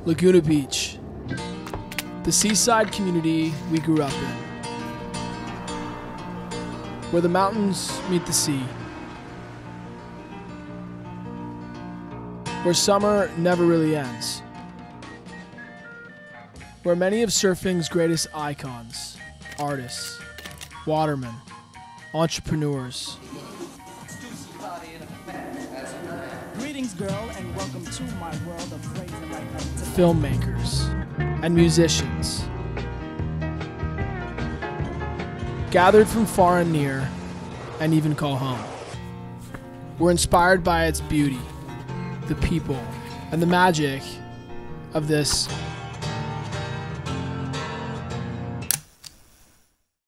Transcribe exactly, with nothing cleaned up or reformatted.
Laguna Beach, the seaside community we grew up in, where the mountains meet the sea, where summer never really ends, where many of surfing's greatest icons, artists, watermen, entrepreneurs, Greetings, girl, and welcome to my world of praise and light. filmmakers, and musicians gathered from far and near, and even call home. We're inspired by its beauty, the people, and the magic of this